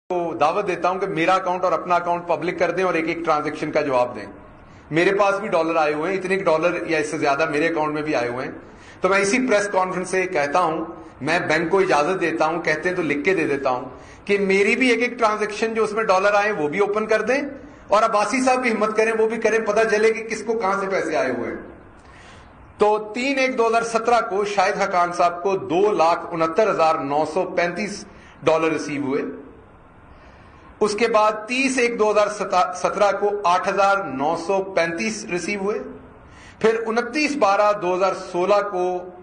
को दावत देता हूं कि मेरा अकाउंट और अपना अकाउंट पब्लिक कर दें और एक एक ट्रांजैक्शन का जवाब दें। मेरे पास भी डॉलर आए हुए हैं, इतने डॉलर या इससे ज्यादा मेरे अकाउंट में भी आए हुए हैं। तो मैं इसी प्रेस कॉन्फ्रेंस से कहता हूं, मैं बैंक को इजाजत देता हूं, कहते हैं तो लिख के दे देता हूं कि मेरी भी एक एक ट्रांजैक्शन जो उसमें डॉलर आए वो भी ओपन कर दें और अब्बासी साहब की हिम्मत करें वो भी करें, पता चले कि किसको कहां से पैसे आए हुए हैं। तो 3/1/2017 को शाहिद हकान साहब को $2,69,935 रिसीव हुए। उसके बाद 30/1/2017 को 8,935 रिसीव हुए। फिर 29/12/2016 को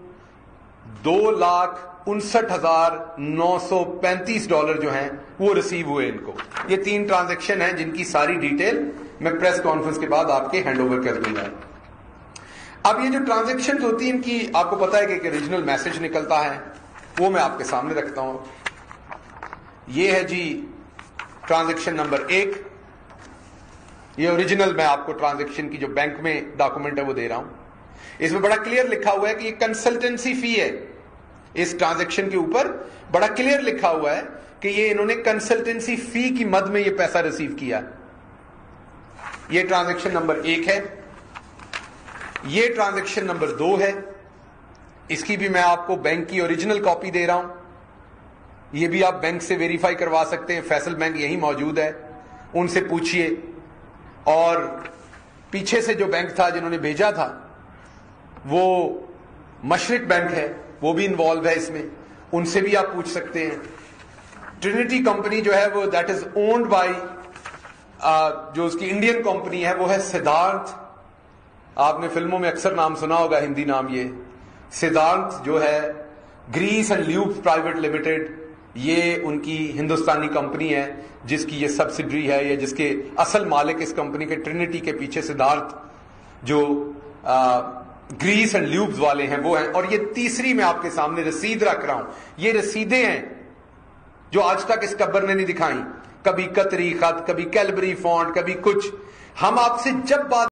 $2,59,935 जो हैं वो रिसीव हुए इनको। ये 3 ट्रांजैक्शन हैं जिनकी सारी डिटेल मैं प्रेस कॉन्फ्रेंस के बाद आपके हैंड ओवर कर दूंगा। अब ये जो ट्रांजैक्शन होती हैं इनकी आपको पता है कि एक ओरिजिनल मैसेज निकलता है, वो मैं आपके सामने रखता हूं। ये है जी ट्रांजैक्शन नंबर 1। ये ओरिजिनल मैं आपको ट्रांजैक्शन की जो बैंक में डॉक्यूमेंट है वो दे रहा हूं। इसमें बड़ा क्लियर लिखा हुआ है कि ये कंसल्टेंसी फी है। इस ट्रांजैक्शन के ऊपर बड़ा क्लियर लिखा हुआ है कि ये इन्होंने कंसल्टेंसी फी की मद में ये पैसा रिसीव किया। ये ट्रांजैक्शन नंबर 1 है। ये ट्रांजैक्शन नंबर 2 है। इसकी भी मैं आपको बैंक की ओरिजिनल कॉपी दे रहा हूं। ये भी आप बैंक से वेरीफाई करवा सकते हैं। फैसल बैंक यही मौजूद है, उनसे पूछिए। और पीछे से जो बैंक था जिन्होंने भेजा था वो मशरिक बैंक है, वो भी इन्वॉल्व है इसमें, उनसे भी आप पूछ सकते हैं। ट्रिनिटी कंपनी जो है वो दैट इज ओन्ड बाय जो उसकी इंडियन कंपनी है वो है सिद्धार्थ। आपने फिल्मों में अक्सर नाम सुना होगा, हिंदी नाम ये सिद्धार्थ जो है grease and lubes private limited, ये उनकी हिंदुस्तानी कंपनी है जिसकी ये सब्सिडरी है, ये जिसके असल मालिक इस कंपनी के ट्रिनिटी के पीछे सिद्धार्थ जो ग्रीस एंड ल्यूब्स वाले हैं वो हैं। और ये तीसरी मैं आपके सामने रसीद रख रहा हूं। ये रसीदें हैं जो आज तक इस कब्र ने नहीं दिखाई, कभी कतरी खत, कभी कैलबरी फॉन्ट, कभी कुछ। हम आपसे जब बात